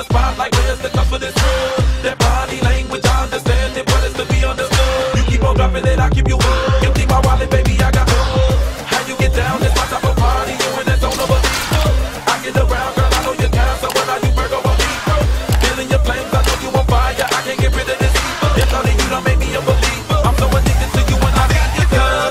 spot like where's the cup for this drug? That body language, I understand it, but it's to be understood. You keep on dropping it, I keep you up. Empty my wallet, baby, I got hope. How you get down, it's my type of party, you in that zone of a leader. I get around, girl, I know you're down, so when are you Virgo or Libra? Feeling your flames, I know you on fire, I can't get rid of this fever. If only you don't make me a believer. I'm so addicted to you and I need you, cause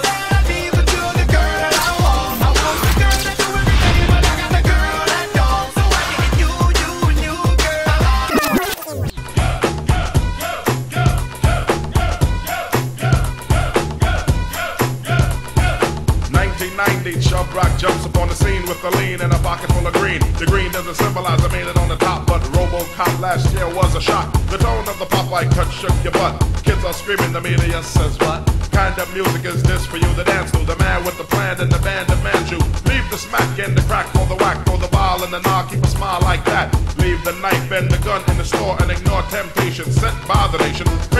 Chubb Rock jumps upon the scene with a lean and a pocket full of green. The green doesn't symbolize I made it on the top, but RoboCop last year was a shock. The tone of the Popeye cut shook your butt. Kids are screaming, the media says what? Kind of music is this for you to dance to? The man with the plan and the band demands you. Leave the smack and the crack for the whack, throw the ball and the knock, keep a smile like that. Leave the knife and the gun in the store and ignore temptation sent by the nation.